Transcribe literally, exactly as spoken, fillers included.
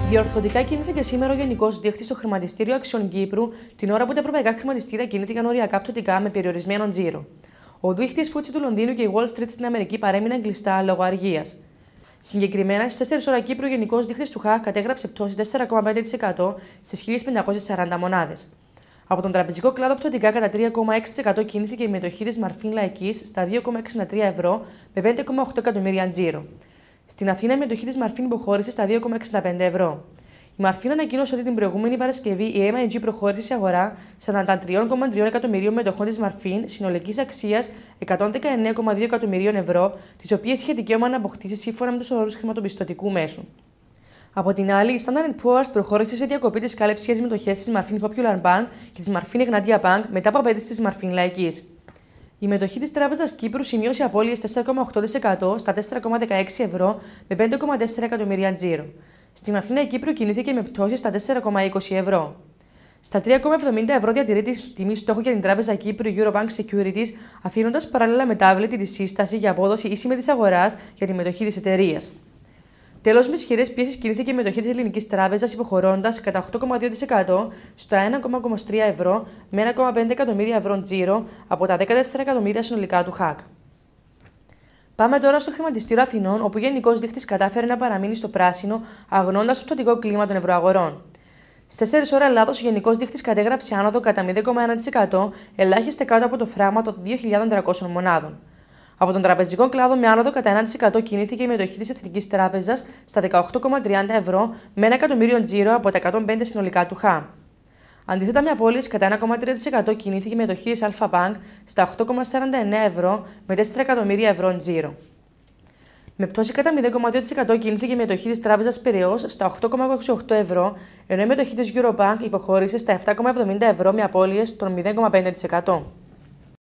Διορθωτικά κινήθηκε σήμερα ο Γενικός Δίκτυς στο Χρηματιστήριο Αξιών Κύπρου, την ώρα που τα ευρωπαϊκά χρηματιστήρια κινήθηκαν οριακά πτωτικά με περιορισμένο τζίρο. Ο δείκτης Φούτσι του Λονδίνου και η Wall Street στην Αμερική παρέμειναν κλειστά λόγω αργίας. Συγκεκριμένα, στις τέσσερις ώρα Κύπρου, ο Γενικός Δείκτης του ΧΑΚ κατέγραψε πτώση τέσσερα κόμμα πέντε τοις εκατό στις χίλιες πεντακόσιες σαράντα μονάδες. Από τον τραπεζικό κλάδο πτωτικά κατά τρία κόμμα έξι τοις εκατό κινήθηκε η μετοχή της Μαρφίν Λαϊκής στα δύο κόμμα εξήντα τρία ευρώ με πέντε κόμμα οκτώ εκατομμύρια τζίρο. Στην Αθήνα η μετοχή της Μαρφίν υποχώρησε στα δύο κόμμα εξήντα πέντε ευρώ. Η Μαρφίν ανακοίνωσε ότι την προηγούμενη Παρασκευή η εμ άι τζι προχώρησε σε αγορά σαράντα τρία κόμμα τρία εκατομμυρίων μετοχών της Μαρφίν συνολικής αξίας εκατόν δεκαεννέα κόμμα δύο εκατομμυρίων ευρώ, τις οποίες είχε δικαίωμα να αποκτήσει σύμφωνα με τους όρους χρηματοπιστωτικού μέσου. Από την άλλη, η Standard εντ Poor's προχώρησε σε διακοπή της κάλυψης για τις μετοχές της Μαρφίν Popular Bank και της Μαρφίν Εγνατία Bank μετά από απέτηση της Μαρφίν Λαϊκής. Η μετοχή της Τράπεζας Κύπρου σημείωσε απώλειες τέσσερα κόμμα οκτώ τοις εκατό στα τέσσερα κόμμα δεκαέξι ευρώ με πέντε κόμμα τέσσερα εκατομμύρια τζίρο. Στην Αθήνα η Κύπρου κινήθηκε με πτώσεις στα τέσσερα κόμμα είκοσι ευρώ. Στα τρία κόμμα εβδομήντα ευρώ διατηρείται η τιμή στόχου για την Τράπεζα Κύπρου Eurobank Securities, αφήνοντας παράλληλα μετάβλητη τη σύσταση για απόδοση ίση με της αγοράς για τη μετοχή της εταιρείας. Τέλος, με ισχυρές πιέσεις κινήθηκε η μετοχή της Ελληνικής Τράπεζας, υποχωρώντας κατά οκτώ κόμμα δύο τοις εκατό στα ένα κόμμα είκοσι τρία ευρώ με ένα κόμμα πέντε εκατομμύρια ευρώ τζίρο από τα δεκατέσσερα εκατομμύρια συνολικά του ΧΑΚ. Πάμε τώρα στο Χρηματιστήριο Αθηνών, όπου ο Γενικός Δείκτης κατάφερε να παραμείνει στο πράσινο, αγνώντας το πτωτικό κλίμα των ευρωαγορών. Στις τέσσερις ώρα Ελλάδος, ο Γενικός Δείκτης κατέγραψε άνοδο κατά μηδέν κόμμα ένα τοις εκατό, ελάχιστα κάτω από το φράγμα των δύο χιλιάδες τριακόσιων μονάδων. Από τον τραπεζικό κλάδο, με άνοδο κατά ένα τοις εκατό κινήθηκε η μετοχή της Εθνικής Τράπεζας στα δεκαοκτώ κόμμα τριάντα ευρώ με ένα εκατομμύριο τζίρο από τα εκατόν πέντε συνολικά του ΧΑ. Αντίθετα, με απώλειες κατά ένα κόμμα τρία τοις εκατό κινήθηκε η μετοχή της Αλφα Bank στα οκτώ κόμμα σαράντα εννέα ευρώ με τέσσερα εκατομμύρια ευρώ τζίρο. Με πτώση κατά μηδέν κόμμα δύο τοις εκατό κινήθηκε η μετοχή της Τράπεζας Πειραιώς στα οκτώ κόμμα είκοσι οκτώ ευρώ, ενώ η μετοχή της Eurobank υποχώρησε στα επτά κόμμα εβδομήντα ευρώ με απώλειες των μηδέν κόμμα πέντε τοις εκατό.